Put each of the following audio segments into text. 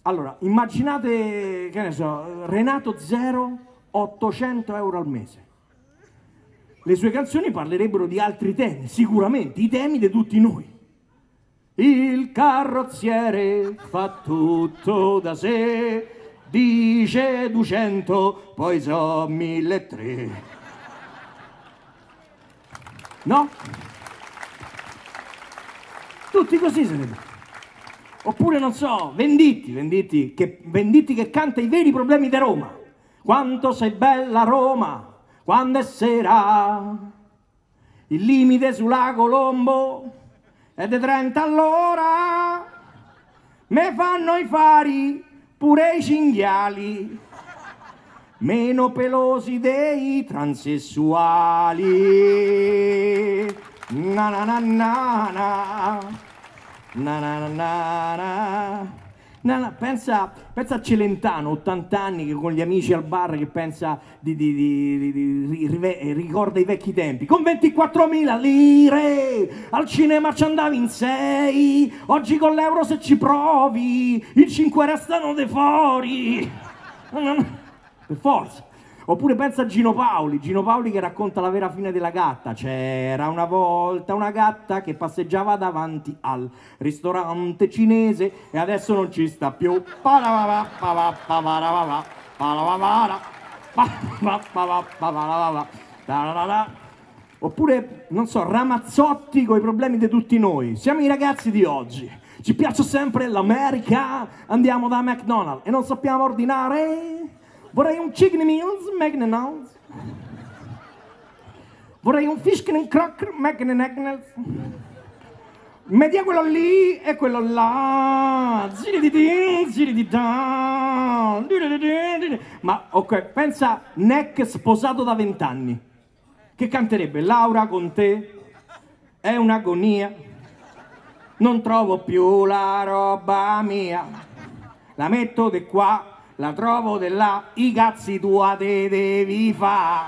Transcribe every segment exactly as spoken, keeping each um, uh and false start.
Allora, immaginate, che ne so, Renato Zero, ottocento euro al mese. Le sue canzoni parlerebbero di altri temi, sicuramente, i temi di tutti noi. Il carrozziere fa tutto da sé, dice duecento, poi so mille e tre. No? Tutti così sarebbero. Oppure, non so, Venditti, Venditti che, Venditti che canta i veri problemi di Roma. Quanto sei bella Roma, quando è sera, il limite sulla Colombo è di trenta all'ora, me fanno i fari pure i cinghiali, meno pelosi dei transessuali. Na na na na na. Na na na na na. Na na. Pensa, pensa a Celentano, ottanta anni, che con gli amici al bar, che pensa di, di, di, di, di rive, ricorda i vecchi tempi. Con ventiquattromila lire al cinema ci andavi in sei, oggi con l'euro se ci provi in cinque restano dei fuori. Per forza. Oppure pensa a Gino Paoli, Gino Paoli che racconta la vera fine della gatta. C'era una volta una gatta che passeggiava davanti al ristorante cinese e adesso non ci sta più. Oppure, non so, Ramazzotti con i problemi di tutti noi. Siamo i ragazzi di oggi, ci piace sempre l'America, andiamo da McDonald's e non sappiamo ordinare. Vorrei un chicken meals, McDonald's. Vorrei un fish and cracker, McDonald's. Media quello lì e quello là. Ma ok, pensa Neck sposato da vent'anni. Che canterebbe? Laura con te è un'agonia. Non trovo più la roba mia. La metto di qua. La trovo di là, i cazzi tua te devi fa'.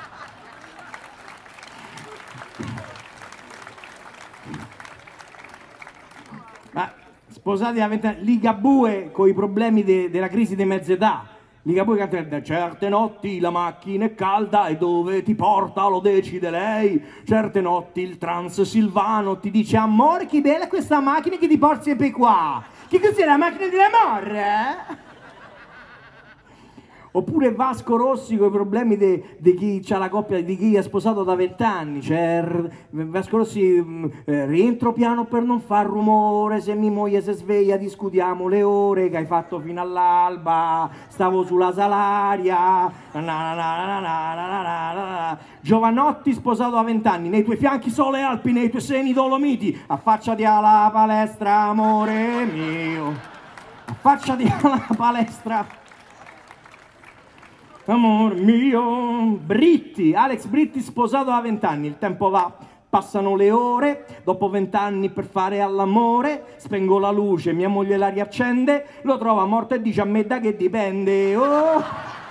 Ma sposati da vent'anni, Ligabue con i problemi de, della crisi di mezz'età. Ligabue canta: certe notti la macchina è calda e dove ti porta lo decide lei. Certe notti il transilvano ti dice: amore, che bella questa macchina che ti porta sempre qua. Che cos'è la macchina dell'amore? Oppure Vasco Rossi con i problemi di chi ha la coppia, di chi è sposato da vent'anni. Cioè, Vasco Rossi, eh, rientro piano per non far rumore, se mia moglie si sveglia discutiamo le ore che hai fatto fino all'alba, stavo sulla Salaria. Na, na, na, na, na, na, na, na. Giovanotti sposato da vent'anni, nei tuoi fianchi sole Alpi, nei tuoi seni Dolomiti, affacciati alla palestra, amore mio, affacciati alla palestra. Amor mio. Britti, Alex Britti sposato da vent'anni, il tempo va, passano le ore, dopo vent'anni per fare all'amore, spengo la luce, mia moglie la riaccende, lo trova morto e dice: a me da che dipende. Oh.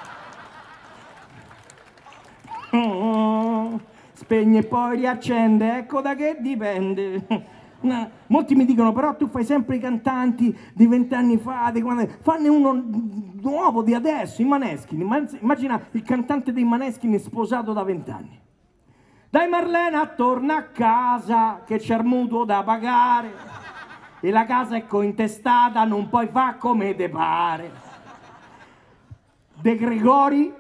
Oh. Spegne e poi riaccende, ecco da che dipende. No. Molti mi dicono: però tu fai sempre i cantanti di vent'anni fa, di quando... fanne uno nuovo di adesso, i Maneskin. Immagina il cantante dei Maneskin sposato da vent'anni. Dai Marlena, torna a casa che c'è il mutuo da pagare e la casa è cointestata, non puoi fare come te pare. De Gregori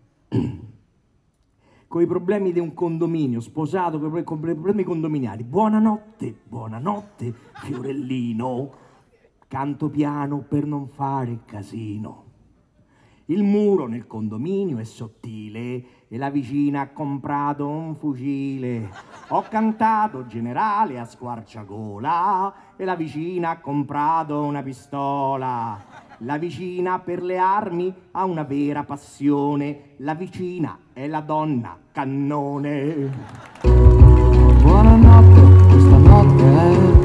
con i problemi di un condominio, sposato con i problemi condominiali. Buonanotte, buonanotte, Fiorellino, canto piano per non fare casino. Il muro nel condominio è sottile e la vicina ha comprato un fucile. Ho cantato generale a squarciagola e la vicina ha comprato una pistola. La vicina per le armi ha una vera passione. La vicina è la donna cannone. Buonanotte, questa notte è